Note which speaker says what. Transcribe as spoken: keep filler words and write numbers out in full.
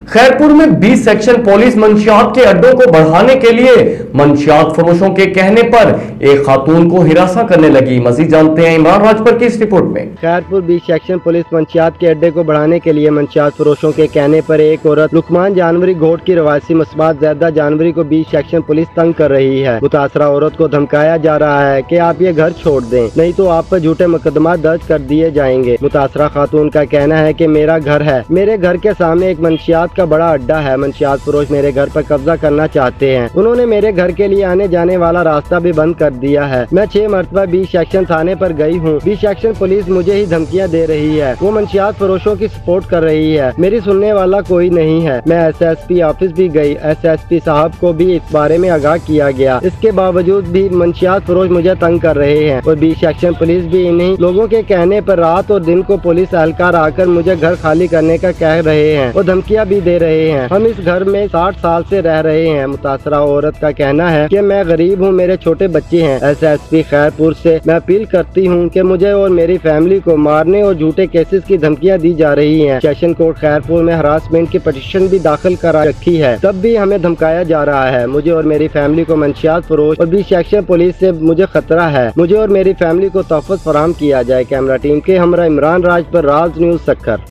Speaker 1: खैरपुर में B section police मंशियात के अड्डों को बढ़ाने के लिए मंशियात फरोशों के कहने पर एक खातून को हिरासा करने लगी। मजीद जानते हैं इमरान राजपुर की इस रिपोर्ट में।
Speaker 2: खैरपुर बी सेक्शन पुलिस मंशियात के अड्डे को बढ़ाने के लिए मंशियात फरोशों के कहने पर एक औरत लुकमान जानवरी घोट की रवासी मस्बात ज़ैदा जानवरी को बी सेक्शन पुलिस तंग कर रही है। मुतासरा औरत को धमकाया जा रहा है कि आप ये घर छोड़ दें, नहीं तो आप पर झूठे मुकदमा दर्ज कर दिए जाएंगे। मुतासरा खातून का कहना है कि मेरा घर है, मेरे घर के सामने एक मंशियात का बड़ा अड्डा है, मंशियात फरोश मेरे घर पर कब्जा करना चाहते हैं। उन्होंने मेरे घर के लिए आने जाने वाला रास्ता भी बंद कर दिया है। मैं छह मरतबा बी सेक्शन थाने पर गई हूँ, बी सेक्शन पुलिस मुझे ही धमकियाँ दे रही है, वो मंशियात फरोशों की सपोर्ट कर रही है, मेरी सुनने वाला कोई नहीं है। मैं एस एस पी ऑफिस भी गई, एस एस पी साहब को भी इस बारे में आगाह किया गया, इसके बावजूद भी मंशियात फरोश मुझे तंग कर रहे हैं और बी सेक्शन पुलिस भी इन्हीं लोगों के कहने पर रात और दिन को पुलिस एहलकार आकर मुझे घर खाली करने का कह रहे हैं और धमकियां भी दे रहे हैं। हम इस घर में साठ साल से रह रहे हैं। मुतासरा औरत का कहना है कि मैं गरीब हूँ, मेरे छोटे बच्चे हैं। एस एस पी खैरपुर से मैं अपील करती हूँ कि मुझे और मेरी फैमिली को मारने और झूठे केसेस की धमकियाँ दी जा रही हैं। सेशन कोर्ट खैरपुर में हरासमेंट की पिटीशन भी दाखिल करा रखी है, तब भी हमें धमकाया जा रहा है। मुझे और मेरी फैमिली को मंशियात फरोश और बी सेक्शन पुलिस से मुझे खतरा है। मुझे और मेरी फैमिली को तोहफत फराहम किया जाए। कैमरा टीम के हमरा इमरान राज पर राज न्यूज सक्खर।